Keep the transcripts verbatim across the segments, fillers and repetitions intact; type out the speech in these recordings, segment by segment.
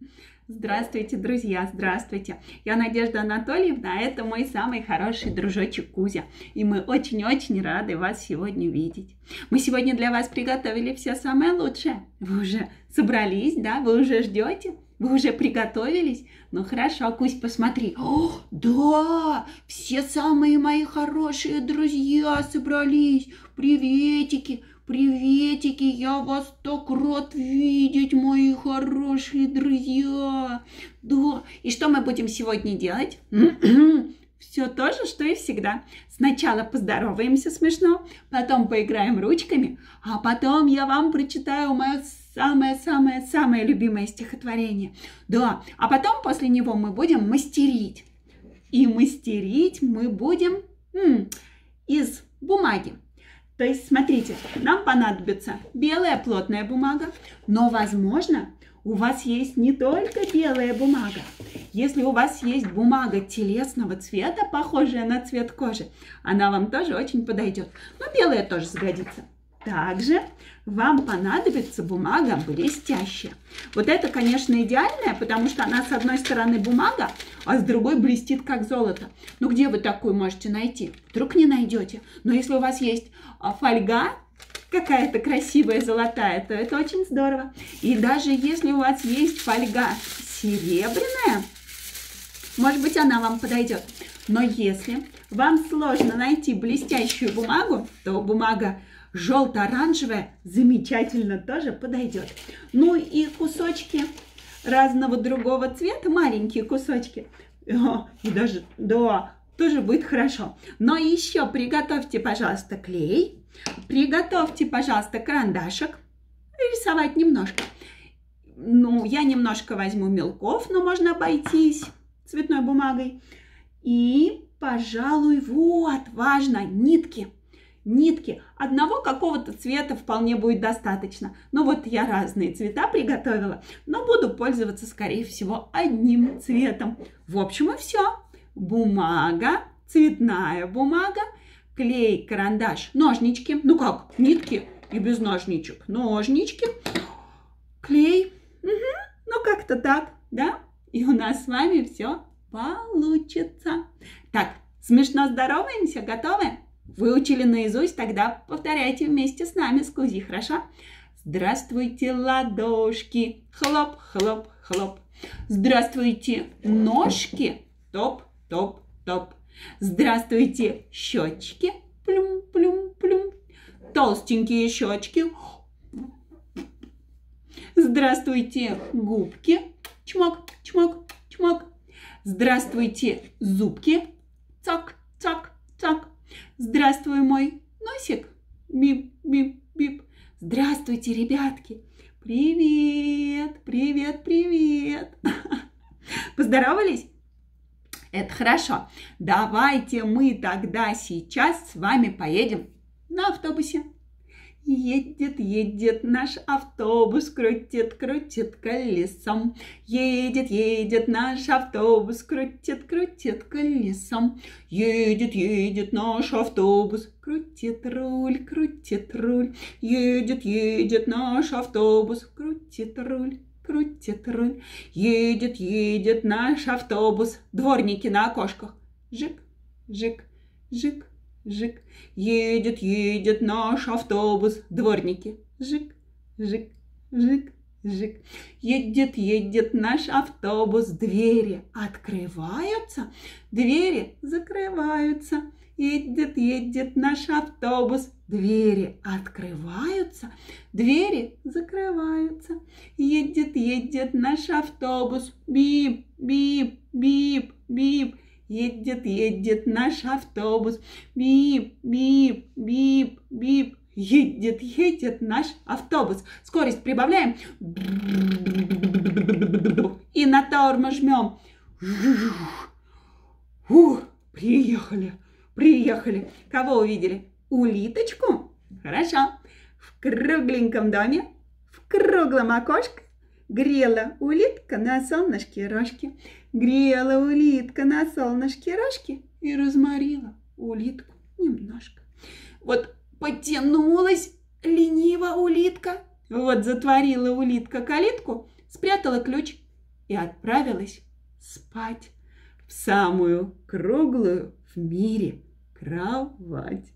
Здравствуйте, друзья, здравствуйте. Я Надежда Анатольевна, а это мой самый хороший дружочек Кузя. И мы очень-очень рады вас сегодня видеть. Мы сегодня для вас приготовили все самое лучшее. Вы уже собрались, да? Вы уже ждете? Вы уже приготовились? Ну хорошо, Кузь, посмотри. О, да, все самые мои хорошие друзья собрались. Приветики. Приветики, я вас так рад видеть, мои хорошие друзья. Да, и что мы будем сегодня делать? Все то же, что и всегда. Сначала поздороваемся смешно, потом поиграем ручками, а потом я вам прочитаю мое самое-самое-самое любимое стихотворение. Да, а потом после него мы будем мастерить. И мастерить мы будем м, из бумаги. То есть, смотрите, нам понадобится белая плотная бумага, но, возможно, у вас есть не только белая бумага. Если у вас есть бумага телесного цвета, похожая на цвет кожи, она вам тоже очень подойдет. Но белая тоже сгодится. Также вам понадобится бумага блестящая. Вот это, конечно, идеальная, потому что она с одной стороны бумага, а с другой блестит как золото. Ну где вы такую можете найти? Вдруг не найдете. Но если у вас есть фольга какая-то красивая золотая, то это очень здорово. И даже если у вас есть фольга серебряная, может быть, она вам подойдет. Но если вам сложно найти блестящую бумагу, то бумага желто-оранжевая замечательно тоже подойдет. Ну и кусочки разного другого цвета, маленькие кусочки, о, и даже, да, тоже будет хорошо. Но еще приготовьте, пожалуйста, клей, приготовьте, пожалуйста, карандашик, рисовать немножко. Ну, я немножко возьму мелков, но можно обойтись цветной бумагой. И, пожалуй, вот, важно, нитки. Нитки одного какого-то цвета вполне будет достаточно. Ну вот я разные цвета приготовила, но буду пользоваться, скорее всего, одним цветом. В общем, и все. Бумага, цветная бумага, клей, карандаш, ножнички. Ну как, нитки и без ножничек. Ножнички, клей. Угу. Ну как-то так, да? И у нас с вами все получится. Так, смешно здороваемся, готовы? Выучили наизусть, тогда повторяйте вместе с нами, с Кузей, хорошо? Здравствуйте, ладошки, хлоп, хлоп, хлоп. Здравствуйте, ножки, топ, топ, топ. Здравствуйте, щечки, плюм, плюм, плюм. Толстенькие щечки. Здравствуйте, губки, чмок, чмок, чмок. Здравствуйте, зубки, цок, цок, цок. Здравствуй, мой носик. Бип, бип, бип. Здравствуйте, ребятки. Привет, привет, привет. Поздоровались? Это хорошо. Давайте мы тогда сейчас с вами поедем на автобусе. Едет, едет наш автобус, крутит, крутит колесом. Едет, едет наш автобус, крутит, крутит колесом. Едет, едет наш автобус, крутит руль, крутит руль. Едет, едет наш автобус, крутит руль, крутит руль. Едет, едет наш автобус. Дворники на окошках. Жик, жик, жик. Жик, едет, едет наш автобус, дворники. Жик, жик, жик, жик. Едет, едет наш автобус, двери открываются, двери закрываются. Едет, едет наш автобус, двери открываются, двери закрываются. Едет, едет наш автобус, бип, бип, бип, бип. Едет, едет наш автобус, бип, бип, бип, бип. Едет, едет наш автобус. Скорость прибавляем. И на тормоз жмем. Ух, приехали, приехали. Кого увидели? Улиточку? Хорошо. В кругленьком доме, в круглом окошке грела улитка на солнышке рожки. Грела улитка на солнышке рожки и разморила улитку немножко. Вот потянулась лениво улитка. Вот затворила улитка калитку, спрятала ключ и отправилась спать в самую круглую в мире кровать.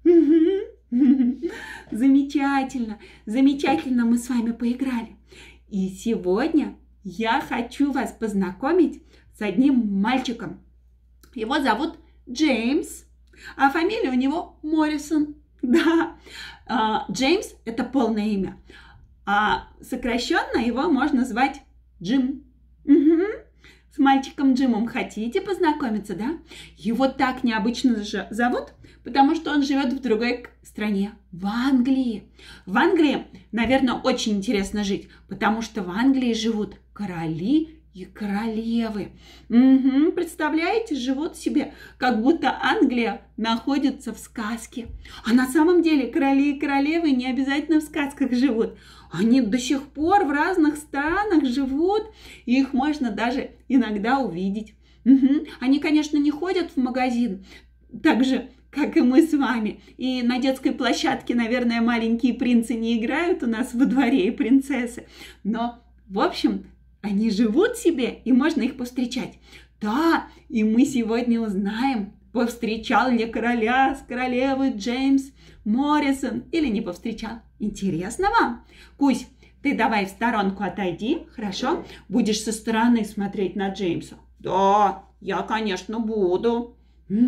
Замечательно, замечательно мы с вами поиграли. И сегодня я хочу вас познакомить с одним мальчиком. Его зовут Джеймс, а фамилия у него Моррисон. Да, Джеймс – это полное имя, а сокращенно его можно звать Джим. Угу. С мальчиком Джимом хотите познакомиться, да? Его так необычно зовут, потому что он живет в другой стране, в Англии. В Англии, наверное, очень интересно жить, потому что в Англии живут короли и королевы. Угу, представляете, живут себе, как будто Англия находится в сказке. А на самом деле короли и королевы не обязательно в сказках живут. Они до сих пор в разных странах живут, и их можно даже иногда увидеть. Угу. Они, конечно, не ходят в магазин, так же, как и мы с вами. И на детской площадке, наверное, маленькие принцы не играют у нас во дворе и принцессы. Но, в общем, они живут себе, и можно их повстречать. Да, и мы сегодня узнаем, повстречал ли короля с королевой Джеймс Моррисон или не повстречал. Интересно вам? Кусь, ты давай в сторонку отойди, хорошо? Будешь со стороны смотреть на Джеймса. Да, я, конечно, буду.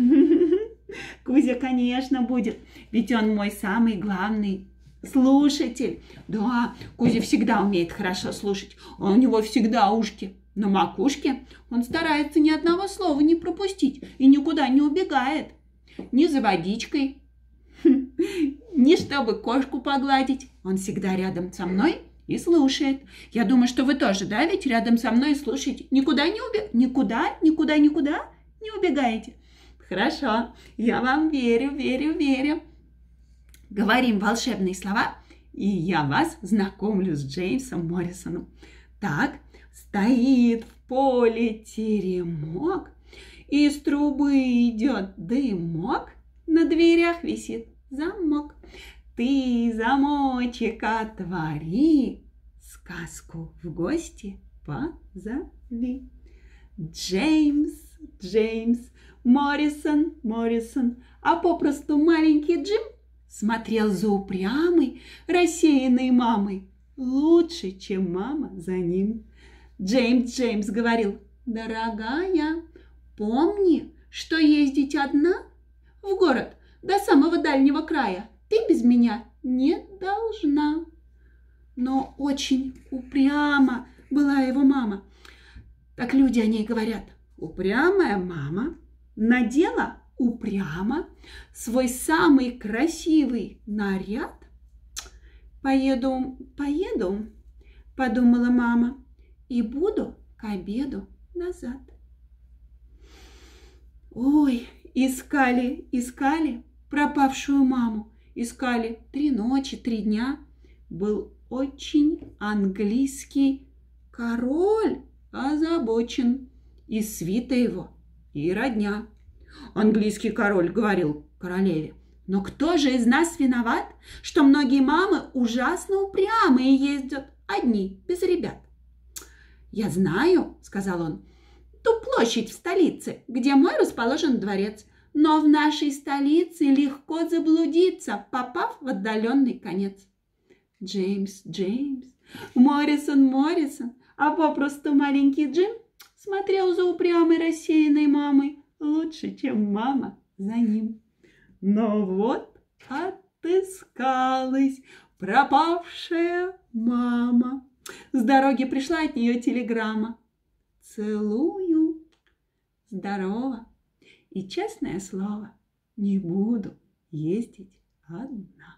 Кузя, конечно, будет, ведь он мой самый главный слушатель. Да, Кузя всегда умеет хорошо слушать. У него всегда ушки на макушке. Он старается ни одного слова не пропустить и никуда не убегает. Ни за водичкой, ни чтобы кошку погладить. Он всегда рядом со мной и слушает. Я думаю, что вы тоже, да, ведь рядом со мной слушаете. Никуда не убегаете? Никуда, никуда, никуда не убегаете? Хорошо, я вам верю, верю, верю. Говорим волшебные слова, и я вас знакомлю с Джеймсом Моррисоном. Так, стоит в поле теремок, из трубы идет дымок, на дверях висит замок. Ты замочек отвори, сказку в гости позови. Джеймс, Джеймс, Моррисон, Моррисон, а попросту маленький Джим смотрел за упрямой, рассеянной мамой, лучше, чем мама за ним. Джеймс, Джеймс говорил: дорогая, помни, что ездить одна в город до самого дальнего края ты без меня не должна. Но очень упряма была его мама. Так люди о ней говорят: упрямая мама надела упрямо свой самый красивый наряд. Поеду, поеду, подумала мама, и буду к обеду назад. Ой, искали, искали пропавшую маму. Искали три ночи, три дня. Был очень английский король озабочен, и свита его, и родня. Английский король говорил королеве: но кто же из нас виноват, что многие мамы ужасно упрямые ездят одни, без ребят? Я знаю, сказал он, ту площадь в столице, где мой расположен дворец, но в нашей столице легко заблудиться, попав в отдаленный конец. Джеймс, Джеймс, Моррисон, Моррисон, а попросту маленький Джим смотрел за упрямой рассеянной мамой лучше, чем мама за ним. Но вот отыскалась пропавшая мама. С дороги пришла от нее телеграмма: целую, здорово, и, честное слово, не буду ездить одна.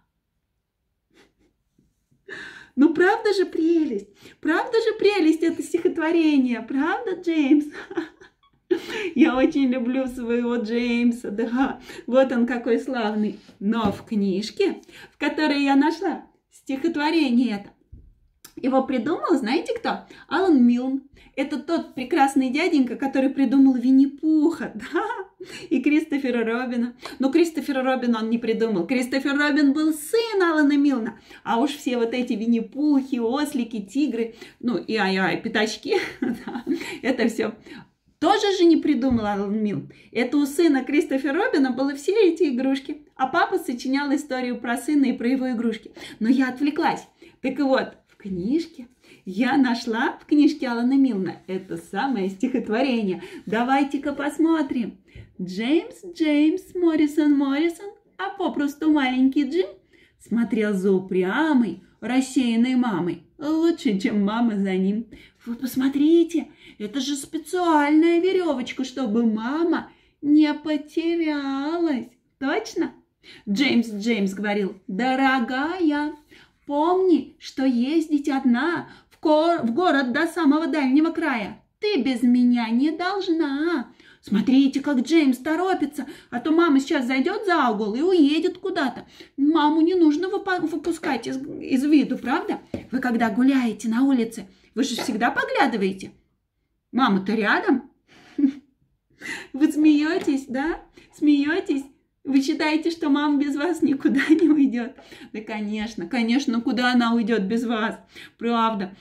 Ну, правда же прелесть? Правда же прелесть это стихотворение? Правда, Джеймс? Я очень люблю своего Джеймса, да. Вот он какой славный. Но в книжке, в которой я нашла стихотворение это, Его придумал, знаете кто? Алан Милн. Это тот прекрасный дяденька, который придумал Винни-Пуха, да, и Кристофера Робина. Но Кристофера Робина он не придумал. Кристофер Робин был сын Алана Милна. А уж все вот эти Винни-Пухи, ослики, тигры, ну и ай-ай, пятачки, да, это все тоже же не придумал Алан Милн. Это у сына Кристофера Робина были все эти игрушки. А папа сочинял историю про сына и про его игрушки. Но я отвлеклась. Так вот, в книжке я нашла, в книжке Алана Милна, это самое стихотворение. Давайте-ка посмотрим. Джеймс, Джеймс, Моррисон, Моррисон, а попросту маленький Джим, смотрел за упрямой, рассеянной мамой, лучше, чем мама за ним. Вы посмотрите, это же специальная веревочка, чтобы мама не потерялась. Точно? Джеймс, Джеймс говорил: дорогая, помни, что ездить одна в, ко- в город до самого дальнего края ты без меня не должна. Смотрите, как Джеймс торопится, а то мама сейчас зайдет за угол и уедет куда-то. Маму не нужно выпа- выпускать из, из виду, правда? Вы когда гуляете на улице, вы же всегда поглядываете. Мама-то рядом. Вы смеетесь, да? Смеетесь? Вы считаете, что мама без вас никуда не уйдет? Да, конечно, конечно, куда она уйдет без вас? Правда.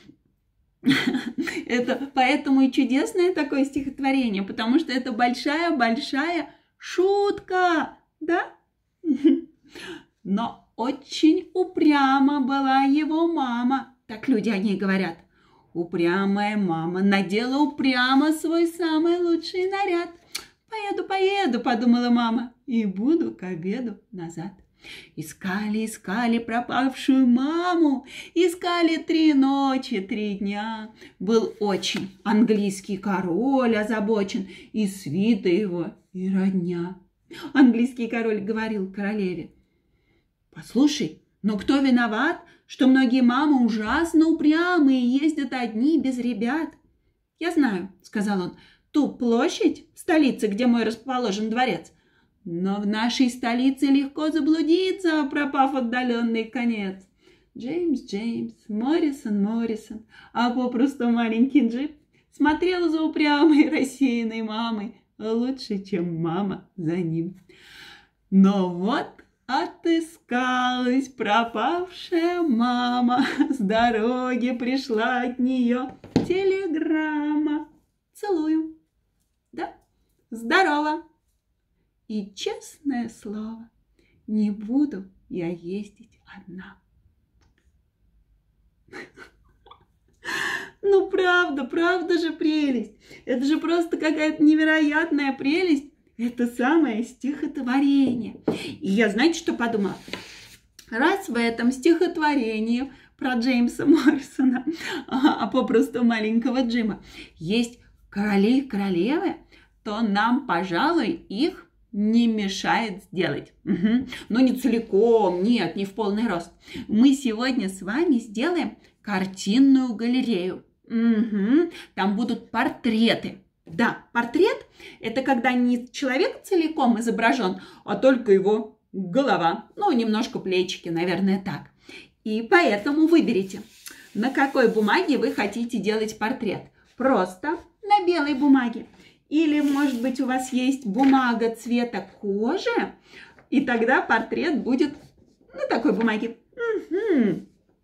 Это поэтому и чудесное такое стихотворение, потому что это большая-большая шутка, да? Но очень упряма была его мама. Так люди о ней говорят. Упрямая мама надела упрямо свой самый лучший наряд. «Поеду, поеду», — подумала мама, — «и буду к обеду назад». Искали, искали пропавшую маму, искали три ночи, три дня. Был очень английский король озабочен, и свита его, и родня. Английский король говорил королеве: «Послушай, но кто виноват, что многие мамы ужасно упрямые и ездят одни без ребят?» «Я знаю», — сказал он, — «ту площадь в столице, где мой расположен дворец. Но в нашей столице легко заблудиться, пропав отдаленный конец. Джеймс, Джеймс, Моррисон, Моррисон, а попросту маленький Джим смотрел за упрямой рассеянной мамой лучше, чем мама за ним. Но вот отыскалась пропавшая мама, с дороги пришла от нее телеграмма. Целую. Да? Здорово. И, честное слово, не буду я ездить одна. Ну, правда, правда же прелесть. Это же просто какая-то невероятная прелесть. Это самое стихотворение. И я, знаете, что подумала? Раз в этом стихотворении про Джеймса Моррисона, а попросту маленького Джима, есть короли и королевы, то нам, пожалуй, их не мешает сделать. Угу. Но не целиком, нет, не в полный рост. Мы сегодня с вами сделаем картинную галерею. Угу. Там будут портреты. Да, портрет – это когда не человек целиком изображен, а только его голова. Ну, немножко плечики, наверное, так. И поэтому выберите, на какой бумаге вы хотите делать портрет. Просто на белой бумаге. Или, может быть, у вас есть бумага цвета кожи, и тогда портрет будет на такой бумаге. Угу.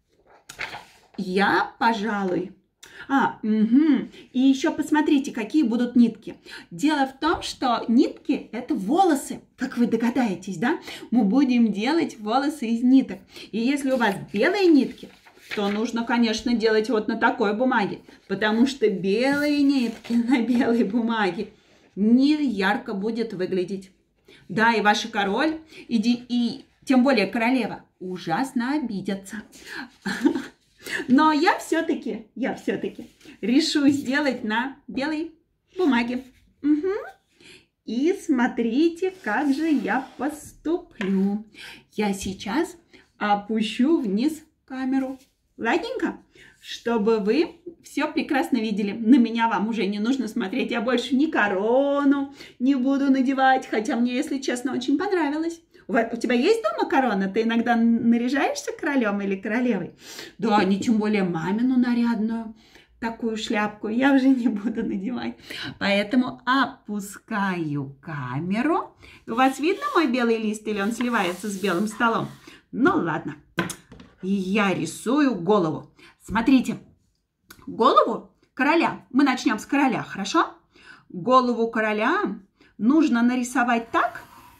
Я, пожалуй. А, угу. И еще посмотрите, какие будут нитки. Дело в том, что нитки – это волосы, как вы догадаетесь, да? Мы будем делать волосы из ниток. И если у вас белые нитки, то нужно, конечно, делать вот на такой бумаге, потому что белые нитки на белой бумаге не ярко будет выглядеть. Да, и ваш король, и, и тем более королева, ужасно обидятся. Но я все-таки, я все-таки решу сделать на белой бумаге. Угу. И смотрите, как же я поступлю. Я сейчас опущу вниз камеру. Ладненько? Чтобы вы все прекрасно видели. На меня вам уже не нужно смотреть. Я больше ни корону не буду надевать. Хотя мне, если честно, очень понравилось. У тебя есть дома корона? Ты иногда наряжаешься королем или королевой? Да, не тем более мамину нарядную такую шляпку я уже не буду надевать. Поэтому опускаю камеру. У вас видно мой белый лист или он сливается с белым столом? Ну ладно. И я рисую голову. Смотрите, голову короля. Мы начнем с короля, хорошо? Голову короля нужно нарисовать так,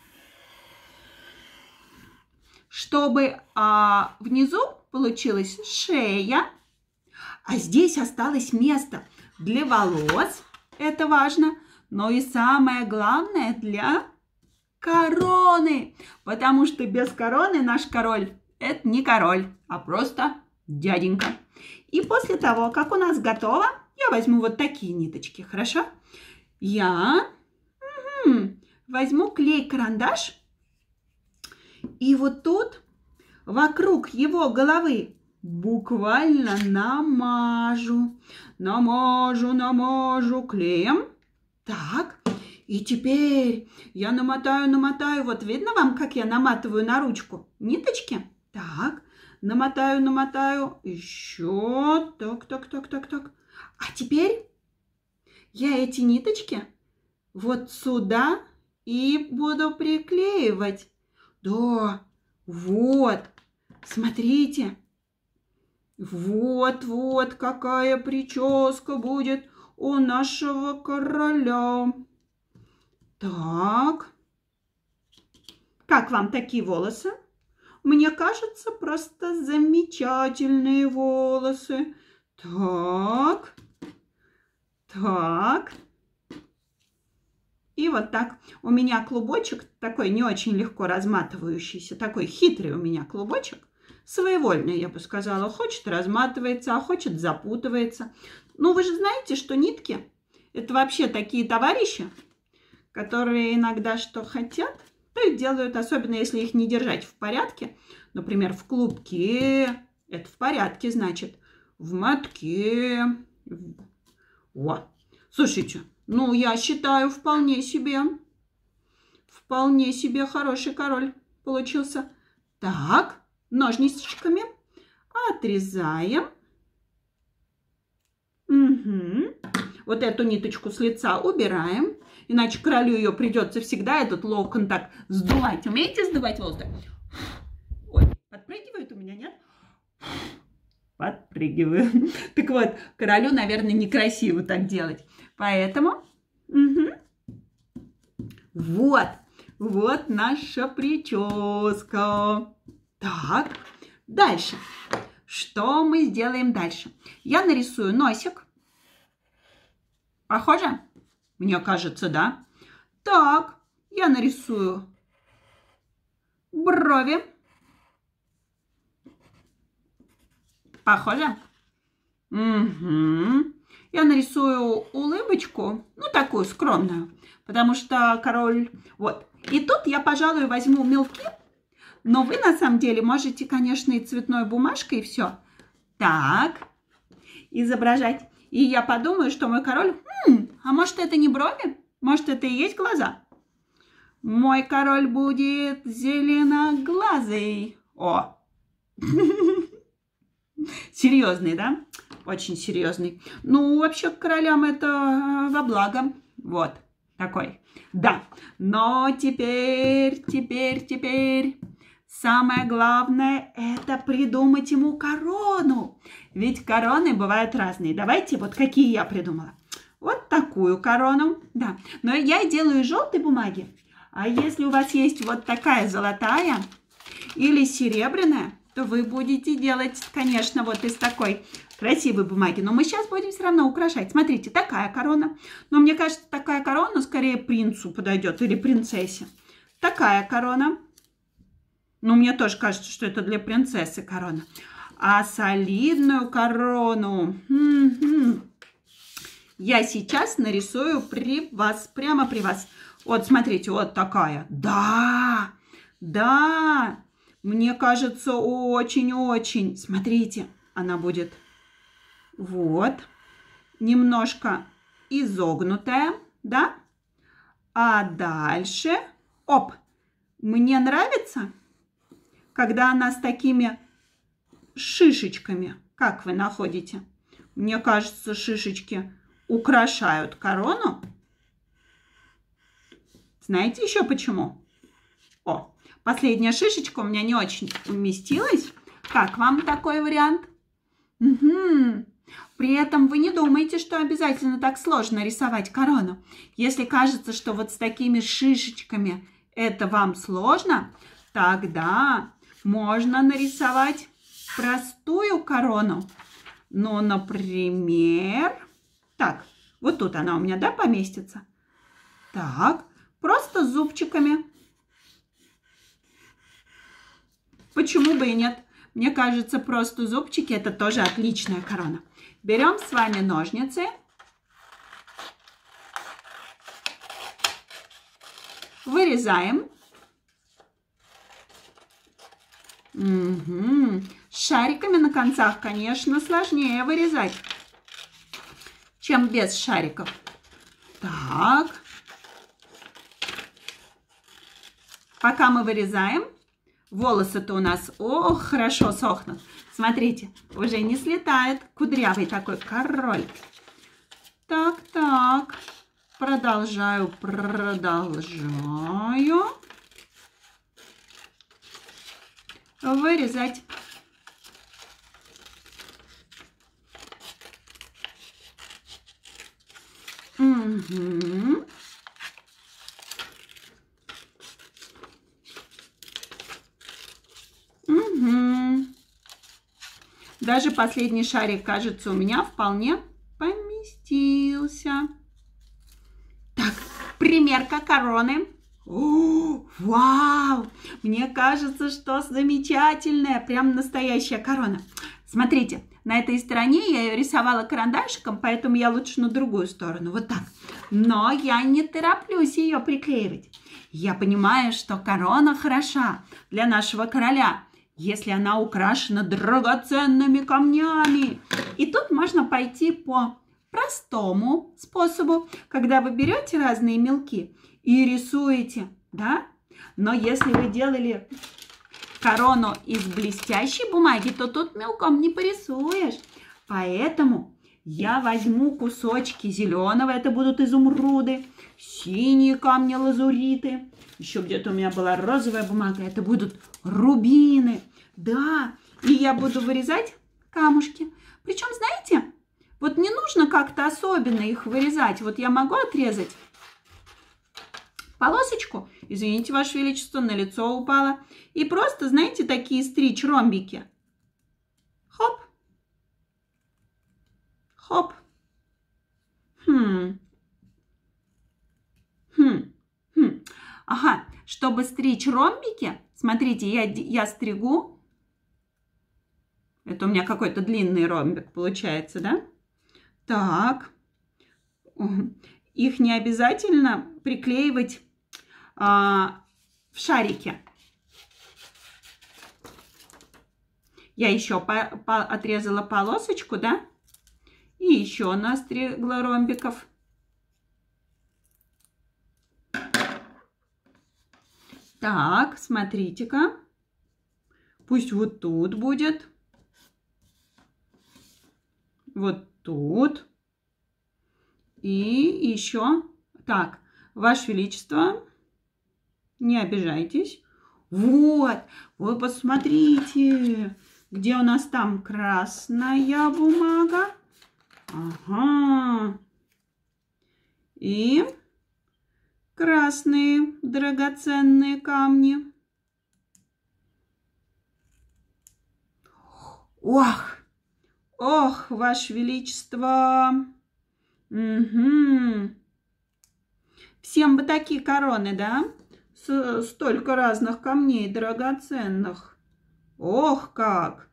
чтобы а, внизу получилась шея, а здесь осталось место для волос. Это важно. Но и самое главное для короны. Потому что без короны наш король – это не король, а просто дяденька. И после того, как у нас готово, я возьму вот такие ниточки, хорошо? Я угу, возьму клей-карандаш и вот тут вокруг его головы буквально намажу, намажу, намажу клеем. Так, и теперь я намотаю, намотаю. Вот видно вам, как я наматываю на ручку ниточки? Так, намотаю, намотаю. Еще. Так, так, так, так, так. А теперь я эти ниточки вот сюда и буду приклеивать. Да, вот, смотрите. Вот, вот какая прическа будет у нашего короля. Так. Как вам такие волосы? Мне кажется, просто замечательные волосы. Так. Так. И вот так. У меня клубочек такой не очень легко разматывающийся. Такой хитрый у меня клубочек. Своевольный, я бы сказала. Хочет разматывается, а хочет запутывается. Ну, вы же знаете, что нитки – это вообще такие товарищи, которые иногда что хотят, то и делают, особенно если их не держать в порядке. Например, в клубке – это в порядке, значит, в мотке. О, слушайте, ну, я считаю, вполне себе, вполне себе хороший король получился. Так. Ножничками отрезаем. Угу. Вот эту ниточку с лица убираем. Иначе королю ее придется всегда этот локон так сдувать. Умеете сдувать волосы? Ой, подпрыгивает у меня, нет? Подпрыгиваю. Так вот, королю, наверное, некрасиво так делать. Поэтому... Угу. Вот. Вот наша прическа. Так, дальше. Что мы сделаем дальше? Я нарисую носик. Похоже? Мне кажется, да. Так, я нарисую брови. Похоже? Угу. Я нарисую улыбочку, ну, такую скромную, потому что король... Вот. И тут я, пожалуй, возьму мелки. Но вы, на самом деле, можете, конечно, и цветной бумажкой, и все. Так, изображать. И я подумаю, что мой король... Хм, а может, это не брови? Может, это и есть глаза? Мой король будет зеленоглазый. О! Серьезный, да? Очень серьезный. Ну, вообще, к королям это во благо. Вот, такой. Да, но теперь, теперь, теперь... Самое главное – это придумать ему корону. Ведь короны бывают разные. Давайте, вот какие я придумала. Вот такую корону. Да. Но я делаю из желтой бумаги. А если у вас есть вот такая золотая или серебряная, то вы будете делать, конечно, вот из такой красивой бумаги. Но мы сейчас будем все равно украшать. Смотрите, такая корона. Но мне кажется, такая корона скорее принцу подойдет или принцессе. Такая корона. Ну, мне тоже кажется, что это для принцессы корона. А солидную корону м-м-м, я сейчас нарисую при вас, прямо при вас. Вот, смотрите, вот такая. Да, да, мне кажется, очень-очень. Смотрите, она будет вот, немножко изогнутая, да? А дальше, оп. Мне нравится, когда она с такими шишечками. Как вы находите? Мне кажется, шишечки украшают корону. Знаете еще почему? О, последняя шишечка у меня не очень уместилась. Как вам такой вариант? Угу. При этом вы не думаете, что обязательно так сложно рисовать корону. Если кажется, что вот с такими шишечками это вам сложно, тогда можно нарисовать простую корону. Ну, например, так, вот тут она у меня, да, поместится? Так, просто с зубчиками. Почему бы и нет? Мне кажется, просто зубчики – это тоже отличная корона. Берем с вами ножницы. Вырезаем. Угу. С шариками на концах, конечно, сложнее вырезать, чем без шариков. Так. Пока мы вырезаем, волосы-то у нас, ох, хорошо сохнут. Смотрите, уже не слетает кудрявый такой король. Так, так. Продолжаю, продолжаю. Вырезать. Угу. Угу. Даже последний шарик, кажется, у меня вполне поместился. Так, примерка короны. О, вау! Мне кажется, что замечательная, прям настоящая корона. Смотрите, на этой стороне я ее рисовала карандашиком, поэтому я лучше на другую сторону, вот так. Но я не тороплюсь ее приклеивать. Я понимаю, что корона хороша для нашего короля, если она украшена драгоценными камнями. И тут можно пойти по простому способу, когда вы берете разные мелки и рисуете, да? Но если вы делали корону из блестящей бумаги, то тут мелком не порисуешь. Поэтому я возьму кусочки зеленого, это будут изумруды, синие камни лазуриты. Еще где-то у меня была розовая бумага, это будут рубины. Да, и я буду вырезать камушки. Причем, знаете, вот не нужно как-то особенно их вырезать. Вот я могу отрезать полосочку, извините, Ваше Величество, на лицо упала. И просто, знаете, такие стричь ромбики. Хоп. Хоп. Хм. Хм. Хм. Ага, чтобы стричь ромбики, смотрите, я, я стригу. Это у меня какой-то длинный ромбик получается, да? Так. Их не обязательно приклеивать а, в шарике. Я еще по, по, отрезала полосочку, да? И еще настригла ромбиков. Так, смотрите-ка. Пусть вот тут будет. Вот тут. И еще. Так, Ваше Величество, не обижайтесь. Вот, вы посмотрите, где у нас там красная бумага. Ага. И красные драгоценные камни. Ох, ох, Ваше Величество. Угу. Всем бы такие короны, да? С, столько разных камней драгоценных. Ох, как.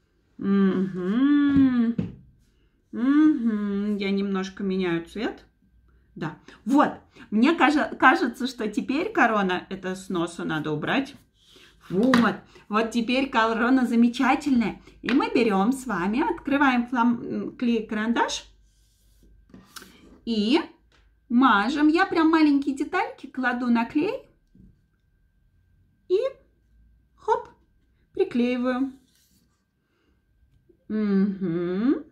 Угу. Угу. Я немножко меняю цвет. Да. Вот. Мне кажется, что теперь корона, это с носа надо убрать. Вот. Вот теперь корона замечательная. И мы берем с вами, открываем флам... клей-карандаш и мажем. Я прям маленькие детальки кладу на клей. приклеиваю. Угу.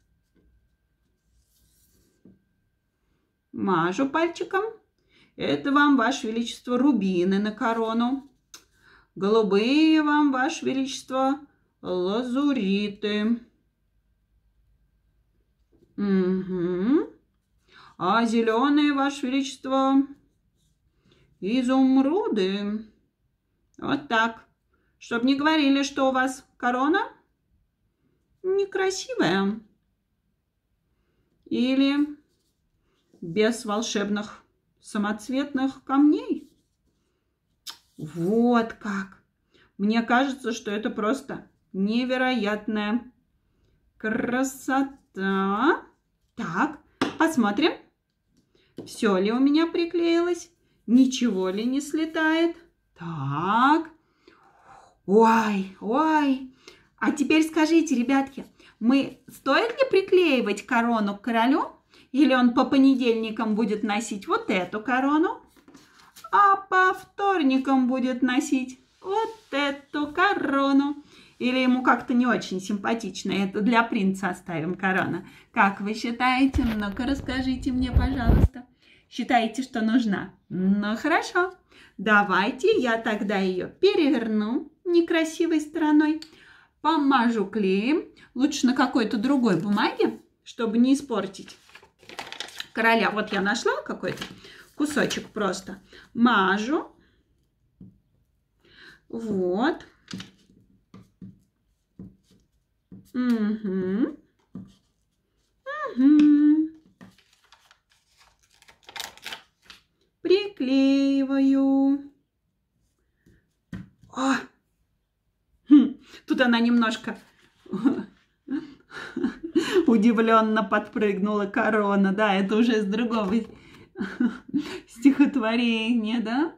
Мажу пальчиком. Это вам, Ваше Величество, рубины на корону. Голубые вам, Ваше Величество, лазуриты. Угу. А зеленые, Ваше Величество, изумруды. Вот так. Чтоб не говорили, что у вас корона некрасивая. Или без волшебных самоцветных камней. Вот как. Мне кажется, что это просто невероятная красота. Так, посмотрим, все ли у меня приклеилось, ничего ли не слетает. Так, ой, ой. А теперь скажите, ребятки, мы стоит ли приклеивать корону к королю? Или он по понедельникам будет носить вот эту корону, а по вторникам будет носить вот эту корону? Или ему как-то не очень симпатично? Это для принца оставим корона. Как вы считаете? Ну-ка расскажите мне, пожалуйста. Считаете, что нужна? Ну, хорошо. Давайте я тогда ее переверну некрасивой стороной. Помажу клеем. Лучше на какой-то другой бумаге, чтобы не испортить короля. Вот я нашла какой-то кусочек просто. Мажу. Вот. Угу. Угу. Приклеиваю. О! Хм. Тут она немножко удивленно подпрыгнула, корона. Да, это уже с другого стихотворения, да?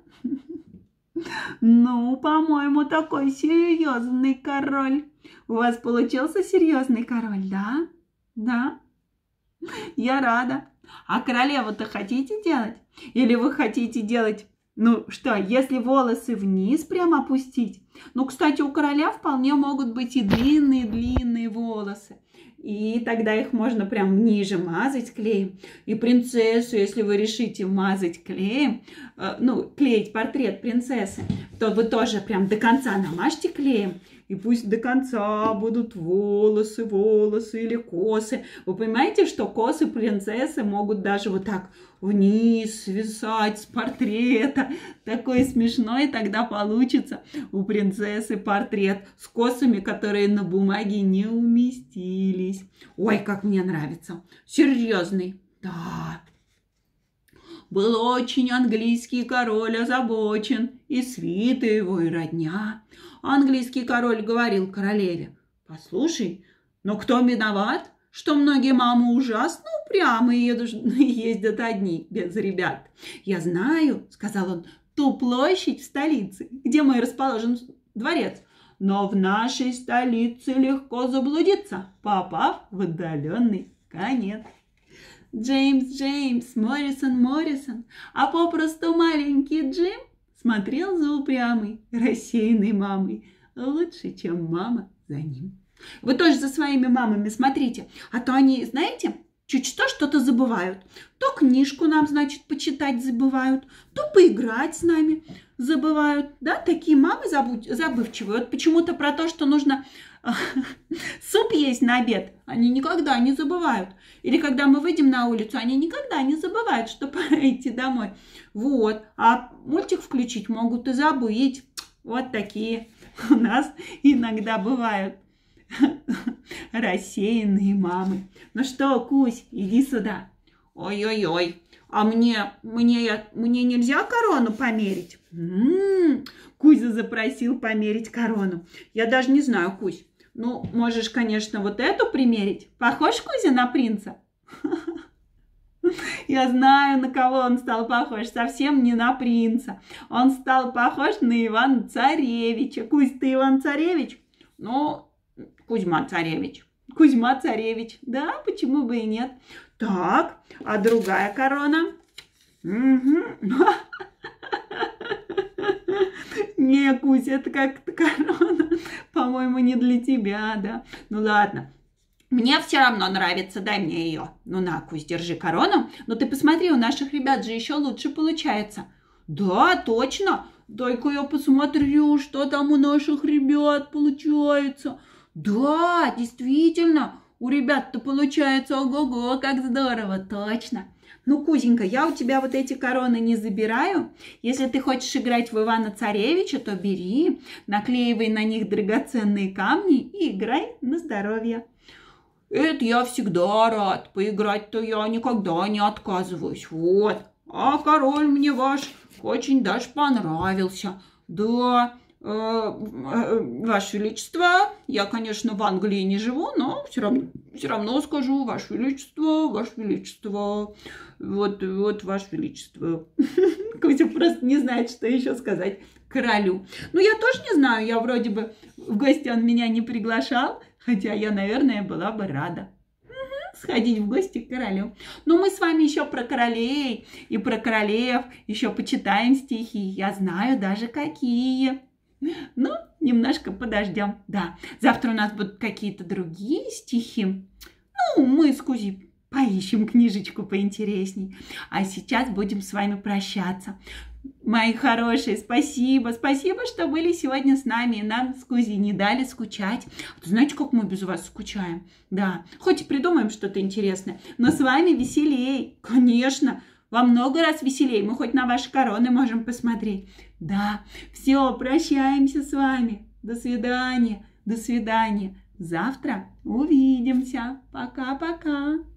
Ну, по-моему, такой серьезный король. У вас получился серьезный король, да? Да? Я рада. А королеву-то хотите делать? Или вы хотите делать, ну что, если волосы вниз прямо опустить? Ну, кстати, у короля вполне могут быть и длинные-длинные волосы. И тогда их можно прям ниже мазать клеем. И принцессу, если вы решите мазать клеем, э, ну, клеить портрет принцессы, то вы тоже прям до конца намажьте клеем. И пусть до конца будут волосы, волосы или косы. Вы понимаете, что косы принцессы могут даже вот так вниз свисать с портрета. Такой смешной тогда получится у принцессы портрет с косами, которые на бумаге не уместились. Ой, как мне нравится. Серьезный. Да. Был очень английский король озабочен, и свита его, и родня. Английский король говорил королеве: послушай, но кто виноват, что многие мамы ужасно упрямы и ездят одни, без ребят? Я знаю, сказал он, ту площадь в столице, где мой расположен дворец, но в нашей столице легко заблудиться, попав в отдаленный конец. Джеймс, Джеймс, Моррисон, Моррисон, а попросту маленький Джим смотрел за упрямой, рассеянной мамой лучше, чем мама за ним. Вы тоже за своими мамами смотрите, а то они, знаете, чуть что что-то забывают. То книжку нам, значит, почитать забывают, то поиграть с нами забывают. Да, такие мамы забывчивые. Вот почему-то про то, что нужно суп есть на обед, они никогда не забывают. Или когда мы выйдем на улицу, они никогда не забывают, что пора идти домой. Вот. А мультик включить могут и забыть. Вот такие у нас иногда бывают рассеянные мамы. Ну что, Кусь, иди сюда. Ой-ой-ой. А мне, мне, мне нельзя корону померить? М-м-м. Кузя запросил померить корону. Я даже не знаю, Кусь. Ну, можешь, конечно, вот эту примерить. Похож Кузя на принца? Я знаю, на кого он стал похож. Совсем не на принца. Он стал похож на Ивана Царевича. Кузь, ты Иван Царевич? Ну, Кузьма Царевич. Кузьма Царевич. Да, почему бы и нет? Так, а другая корона? Не, Кузя, это как-то корона По-моему, не для тебя, да? Ну ладно. Мне все равно нравится, дай мне ее. Ну на, Кусь, держи корону. Но ты посмотри, у наших ребят же еще лучше получается. Да, точно. Дай-ка я посмотрю, что там у наших ребят получается. Да, действительно, у ребят-то получается ого-го, как здорово, точно. Ну, Кузенька, я у тебя вот эти короны не забираю. Если ты хочешь играть в Ивана-Царевича, то бери, наклеивай на них драгоценные камни и играй на здоровье. Это я всегда рад. Поиграть-то я никогда не отказываюсь. Вот. А король мне ваш очень даже понравился. Да, э, э, Ваше Величество, я, конечно, в Англии не живу, но все равно, все равно скажу, Ваше Величество, Ваше Величество. Вот, вот, Ваше Величество. Кузя просто не знает, что еще сказать королю. Ну, я тоже не знаю, я вроде бы в гости он меня не приглашал, хотя я, наверное, была бы рада сходить в гости к королю. Но мы с вами еще про королей и про королев еще почитаем стихи. Я знаю даже какие. Ну, немножко подождем. Да, завтра у нас будут какие-то другие стихи. Ну, мы с Кузей поищем книжечку поинтересней. А сейчас будем с вами прощаться. Мои хорошие, спасибо, спасибо, что были сегодня с нами и нам с Кузей не дали скучать. Знаете, как мы без вас скучаем? Да, хоть и придумаем что-то интересное, но с вами веселей, конечно, во много раз веселей. Мы хоть на ваши короны можем посмотреть. Да, все, прощаемся с вами. До свидания, до свидания. Завтра увидимся. Пока-пока.